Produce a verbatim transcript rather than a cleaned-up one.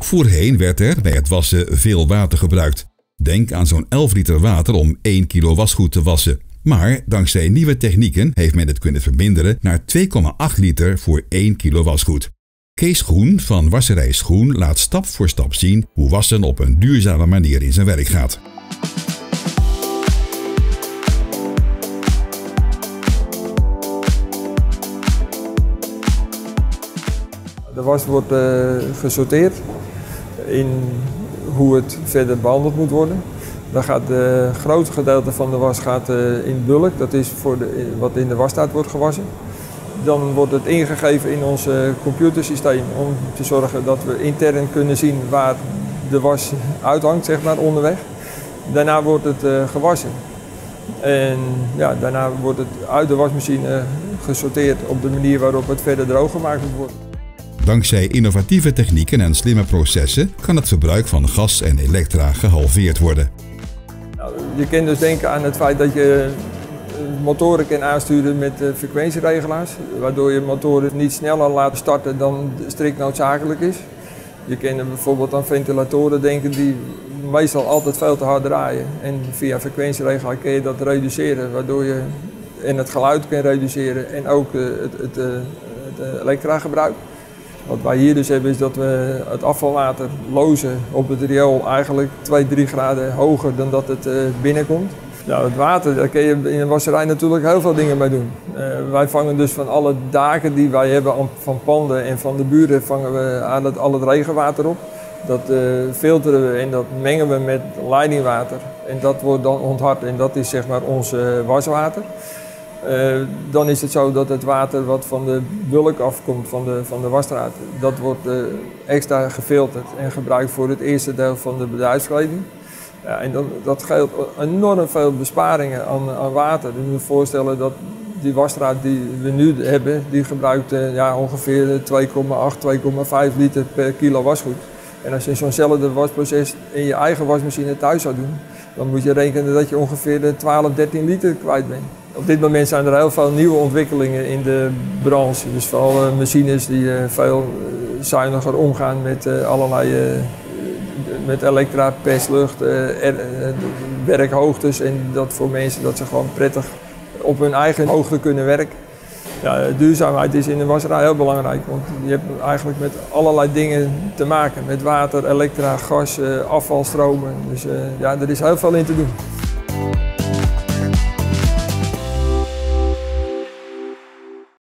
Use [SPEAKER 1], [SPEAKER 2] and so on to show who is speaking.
[SPEAKER 1] Voorheen werd er bij het wassen veel water gebruikt. Denk aan zo'n elf liter water om één kilo wasgoed te wassen. Maar dankzij nieuwe technieken heeft men het kunnen verminderen naar twee komma acht liter voor één kilo wasgoed. Kees Groen van Wasserij Schoen laat stap voor stap zien hoe wassen op een duurzame manier in zijn werk gaat.
[SPEAKER 2] De was wordt uh, gesorteerd in hoe het verder behandeld moet worden. Dan gaat het grootste gedeelte van de was gaat, uh, in bulk, dat is voor de, wat in de wasstaat wordt gewassen. Dan wordt het ingegeven in ons uh, computersysteem om te zorgen dat we intern kunnen zien waar de was uithangt, zeg maar, onderweg. Daarna wordt het uh, gewassen. En ja, daarna wordt het uit de wasmachine gesorteerd op de manier waarop het verder droog gemaakt moet worden.
[SPEAKER 1] Dankzij innovatieve technieken en slimme processen kan het verbruik van gas en elektra gehalveerd worden.
[SPEAKER 2] Nou, je kunt dus denken aan het feit dat je motoren kan aansturen met frequentieregelaars, waardoor je motoren niet sneller laat starten dan strikt noodzakelijk is. Je kan bijvoorbeeld aan ventilatoren denken die meestal altijd veel te hard draaien. En via frequentieregelaar kun je dat reduceren, waardoor je en het geluid kan reduceren en ook het, het, het elektra gebruik. Wat wij hier dus hebben is dat we het afvalwater lozen op het riool eigenlijk twee, drie graden hoger dan dat het binnenkomt. Nou, het water, daar kun je in een wasserij natuurlijk heel veel dingen mee doen. Uh, wij vangen dus van alle daken die wij hebben van panden en van de buren vangen we aan het, al het regenwater op. Dat uh, filteren we en dat mengen we met leidingwater. En dat wordt dan onthard en dat is zeg maar ons uh, waswater. Uh, dan is het zo dat het water wat van de bulk afkomt, van de, van de wasstraat, dat wordt uh, extra gefilterd en gebruikt voor het eerste deel van de bedrijfskleding. Ja, en dat, dat geeft enorm veel besparingen aan, aan water. Je moet je voorstellen dat die wasstraat die we nu hebben, die gebruikt uh, ja, ongeveer twee komma acht, twee komma vijf liter per kilo wasgoed. En als je zo'nzelfde wasproces in je eigen wasmachine thuis zou doen, dan moet je rekenen dat je ongeveer twaalf, dertien liter kwijt bent. Op dit moment zijn er heel veel nieuwe ontwikkelingen in de branche. Dus vooral uh, machines die uh, veel uh, zuiniger omgaan met uh, allerlei uh, met elektra, perslucht, uh, er, uh, werkhoogtes en dat voor mensen dat ze gewoon prettig op hun eigen hoogte kunnen werken. Ja, duurzaamheid is in de wasserij heel belangrijk, want je hebt eigenlijk met allerlei dingen te maken. Met water, elektra, gas, uh, afvalstromen. Dus uh, ja, er is heel veel in te doen.